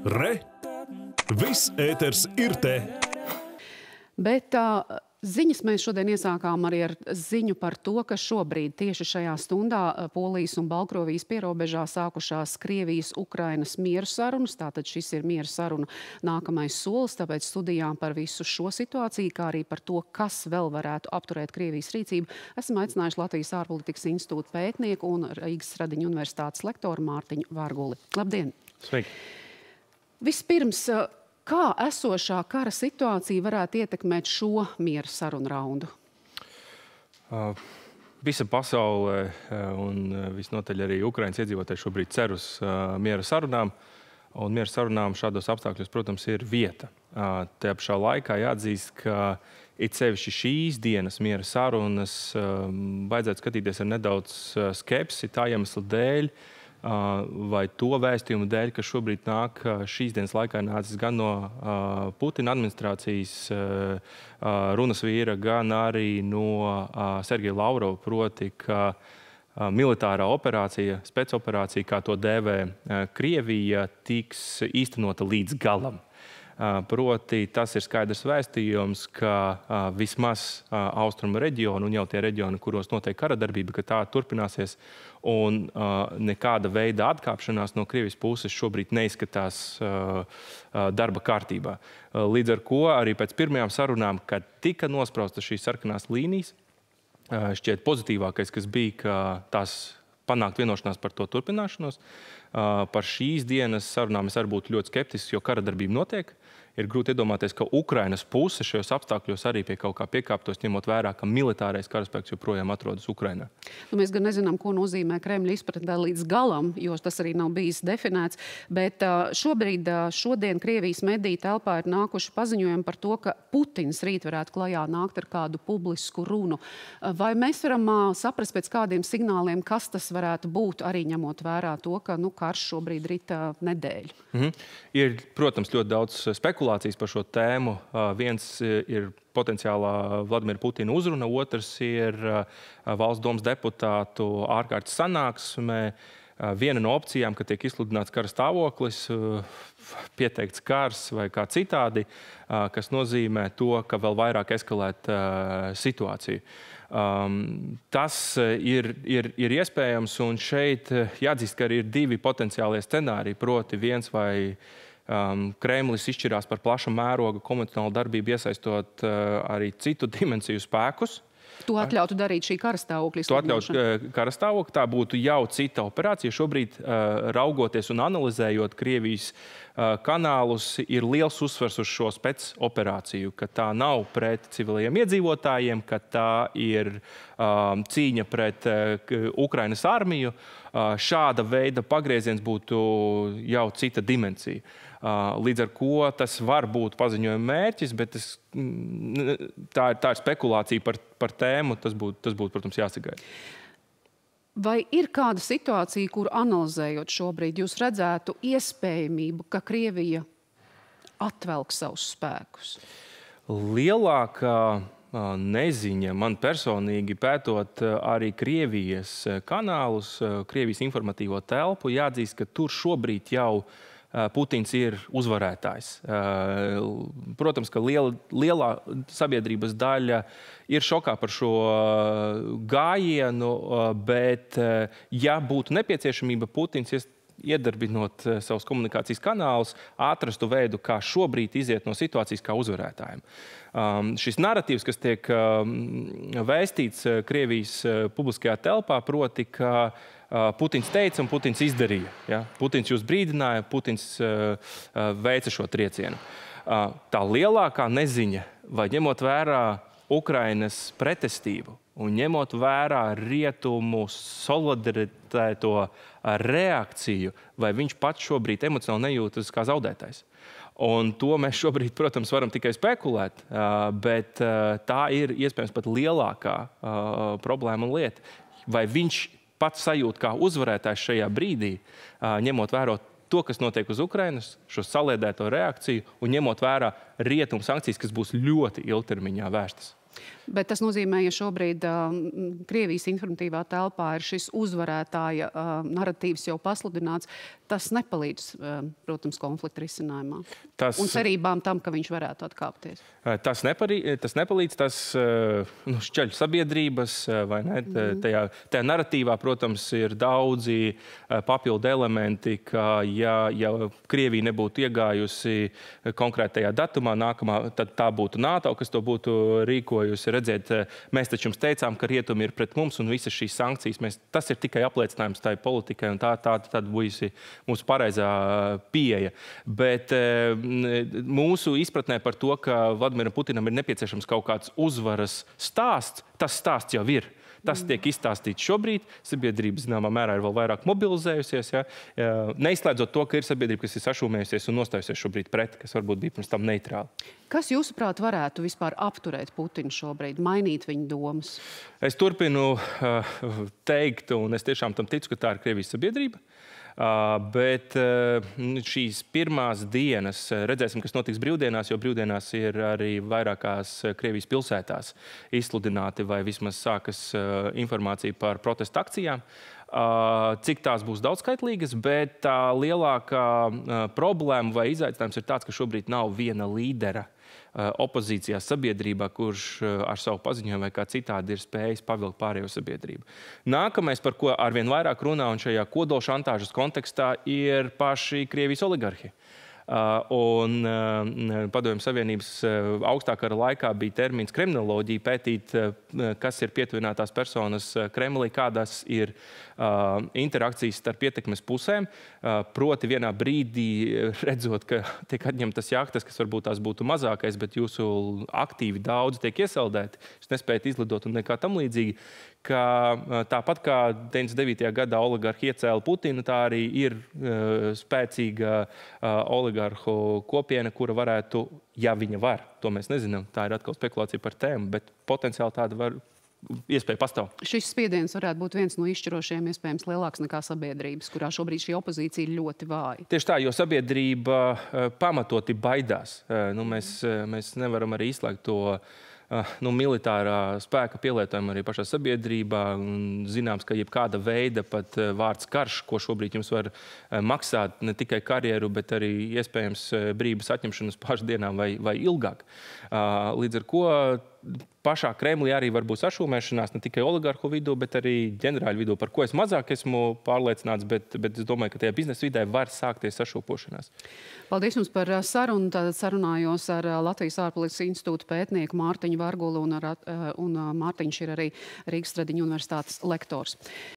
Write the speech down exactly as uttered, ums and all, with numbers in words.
Re! Viss ēters ir te! Bet uh, ziņas mēs šodien iesākām arī ar ziņu par to, ka šobrīd tieši šajā stundā Polijas un Baltkrievijas pierobežā sākušās Krievijas-Ukrainas mieru sarunas. Tātad šis ir mieru saruna nākamais solis, tāpēc studijām par visu šo situāciju, kā arī par to, kas vēl varētu apturēt Krievijas rīcību, esam aicinājuši Latvijas ārpolitikas institūta pētnieku un Rīgas Stradiņu universitātes lektoru Mārtiņu Vārguli. Labdien! Sveiki! Vispirms, kā esošā kara situācija varētu ietekmēt šo miera sarunu raundu? Uh, visa pasaule uh, un visnotaļ arī Ukrainas iedzīvotāji šobrīd cer uz uh, miera sarunām. Un miera sarunām šādos apstākļos, protams, ir vieta. Uh, Tajā pašā laikā jāatzīst, ka it sevišķi šīs dienas miera sarunas uh, vajadzētu skatīties ar nedaudz uh, skepsi tā iemesla dēļ, vai to vēstījumu dēļ, ka šobrīd nāk šīs dienas laikā nācis gan no Putina administrācijas runas vīra, gan arī no Sergeja Lavrova, proti, ka militārā operācija, spēcoperācija, kā to dēvē Krievija, tiks īstenota līdz galam. Proti, tas ir skaidrs vēstījums, ka vismaz austrumu reģionu un jau tie reģioni, kuros notiek kara darbība, ka tā turpināsies un nekāda veida atkāpšanās no Krievijas puses šobrīd neizskatās darba kārtībā. Līdz ar ko arī pēc pirmajām sarunām, kad tika nospraustas šīs sarkanās līnijas, šķiet pozitīvākais, kas bija, ka tās panākt vienošanās par to turpināšanos. Par šīs dienas sarunām es arī būtu ļoti skeptisks, jo kara darbība notiek. Ir grūti iedomāties, ka Ukrainas puse šajos apstākļos arī pie kaut kā piekāptos, ņemot vērā, ka militārais karaspēks joprojām atrodas Ukrainā. Nu, mēs gan nezinām, ko nozīmē Kremļa izpratne līdz galam, jo tas arī nav bijis definēts. Bet šobrīd, šodien Krievijas mediju telpā ir nākuši paziņojumi par to, ka Putins rīt varētu klajā nākt ar kādu publisku runu. Vai mēs varam saprast pēc kādiem signāliem, kas tas varētu būt, arī ņemot vērā to, ka nu, karš šobrīd rita nedēļu? Mhm. Ir, protams, ļoti daudz spekulācijas par šo tēmu. Viens ir potenciālā Vladimira Putina uzruna, otrs ir valsts domas deputātu ārkārtas sanāksmē. Viena no opcijām, ka tiek izsludināts kara stāvoklis, pieteikts kars vai kā citādi, kas nozīmē to, ka vēl vairāk eskalēt situāciju. Um, tas ir, ir, ir iespējams, un šeit jāatzīst, ka arī ir divi potenciālie scenāriji, proti viens vai um, Kremlis izšķirās par plaša mēroga konvencionālu darbību, iesaistot uh, arī citu dimensiju spēkus. To atļautu darīt šī karastāvokļa izsludināšana? To atļautu karastāvokļa. Tā būtu jau cita operācija. Šobrīd, uh, raugoties un analizējot Krievijas uh, kanālus, ir liels uzsvers uz šo spēcoperāciju, ka tā nav pret civiliem iedzīvotājiem, ka tā ir um, cīņa pret uh, Ukrainas armiju. Uh, šāda veida pagrieziens būtu jau cita dimensija. Uh, līdz ar ko tas var būt paziņojuma mērķis, bet tas, tā, ir, tā ir spekulācija par, par tēmu, tas būtu, tas būtu, protams, jāsagaida. Vai ir kāda situācija, kuru analizējot šobrīd, jūs redzētu iespējamību, ka Krievija atvelk savus spēkus? Lielākā neziņa man personīgi pētot arī Krievijas kanālus, Krievijas informatīvo telpu, jāatzīst, ka tur šobrīd jau Putins ir uzvarētājs. Protams, ka liela, lielā sabiedrības daļa ir šokā par šo gājienu, bet ja būtu nepieciešamība, Putins iedarbinot savus komunikācijas kanālus, atrastu veidu, kā šobrīd iziet no situācijas kā uzvarētājiem. Um, šis narratīvs, kas tiek um, vēstīts Krievijas publiskajā telpā, proti, ka Putins teica un Putins izdarīja. Ja? Putins jūs brīdināja, Putins uh, veica šo triecienu. Uh, tā lielākā neziņa, vai ņemot vērā Ukrainas pretestību un ņemot vērā rietumu solidaritāto reakciju, vai viņš pats šobrīd emocionāli nejūtas kā zaudētājs. Un to mēs šobrīd, protams, varam tikai spekulēt, uh, bet uh, tā ir iespējams pat lielākā uh, problēma un lieta. Vai viņš pats sajūt kā uzvarētājs šajā brīdī, ņemot vērā to, kas notiek uz Ukrainas, šo saliedēto reakciju un ņemot vērā rietumu sankcijas, kas būs ļoti ilgtermiņā vērstas. Bet tas nozīmē, ja šobrīd uh, Krievijas informatīvā telpā ir šis uzvarētāja uh, naratīvs jau pasludināts, tas nepalīdz, uh, protams, konflikta risinājumā. Tas, un cerībām tam, ka viņš varētu atkāpties. Tas, neparī, tas nepalīdz, tas nu, šķeļ sabiedrības, vai ne? Mm-hmm. Tajā, tajā naratīvā, protams, ir daudzi papildu elementi, ka ja, ja Krievija nebūtu iegājusi konkrētajā datumā, nākamā, tad tā būtu NATO, kas to būtu rīkojusi. Redzēt, mēs taču jums teicām, ka rietumi ir pret mums un visas šīs sankcijas. Mēs, tas ir tikai apliecinājums tai politikai un tā, tā tad būs mūsu pareizā pieeja. Bet mūsu izpratnē par to, ka Vladimiram Putinam ir nepieciešams kaut kāds uzvaras stāsts, tas stāsts jau ir. Tas tiek izstāstīts šobrīd. Sabiedrība, zināmā mērā, ir vēl vairāk mobilizējusies. Ja? Neizslēdzot to, ka ir sabiedrība, kas ir sašūmējusies un nostājusies šobrīd pret, kas varbūt bija pirms tam neitrāli. Kas, jūsuprāt, varētu vispār apturēt Putinu šobrīd, mainīt viņa domas? Es turpinu uh, teikt, un es tiešām tam ticu, ka tā ir Krievijas sabiedrība. Uh, bet uh, šīs pirmās dienas, redzēsim, kas notiks brīvdienās, jo brīvdienās ir arī vairākās Krievijas pilsētās izsludināti vai vismaz sākas uh, informācija par protestu akcijām. Uh, cik tās būs daudzskaitlīgas, bet tā lielākā uh, problēma vai izaicinājums ir tāds, ka šobrīd nav viena līdera opozīcijā sabiedrībā, kurš ar savu paziņojumu vai kā citādi ir spējis pavilkt pārējo sabiedrību. Nākamais, par ko arvien vairāk runā un šajā kodolšantāžas kontekstā, ir paši Krievijas oligarhi. Un Padomju Savienības augstākā laikā bija termins kremlinoloģija, pētīt, kas ir pietuvinātās personas Kremlī, kādas ir interakcijas starp ietekmes pusēm. Proti vienā brīdī redzot, ka tiek atņemtas jahtas, kas varbūt tās būtu mazākais, bet jūsu aktīvi daudz tiek iesaldēti, jūs nespējat izlidot un nekā tam līdzīgi, ka tāpat kā deviņdesmit devītajā gadā oligarhi iecēla Putinu, tā arī ir uh, spēcīga uh, oligarhu kopiena, kura varētu, ja viņa var, to mēs nezinām, tā ir atkal spekulācija par tēmu, bet potenciāli tāda var iespēja pastāv. Šis spiediens varētu būt viens no izšķirošiem, iespējams lielāks nekā sabiedrības, kurā šobrīd šī opozīcija ir ļoti vāja. Tieši tā, jo sabiedrība uh, pamatoti baidās. Uh, nu, mēs, uh, mēs nevaram arī izslēgt to Nu, militārā spēka pielietojumu arī pašā sabiedrībā. Zināms, ka jebkāda veida pat vārds karš, ko šobrīd jums var maksāt ne tikai karjeru, bet arī iespējams brīvības atņemšanas pāris dienām vai, vai ilgāk. Līdz ar ko pašā Kremlī arī var būt sašūmēšanās ne tikai oligarhu vidū, bet arī ģenerāļu vidū, par ko es mazāk esmu pārliecināts, bet, bet es domāju, ka tajā biznesa vidē var sākties sašūpošanās. Paldies jums par sarunu. Tātad sarunājos ar Latvijas ārpolitikas institūta pētnieku Mārtiņu Vargulu, un, ar, un Mārtiņš ir arī Rīgas Stradiņu universitātes lektors.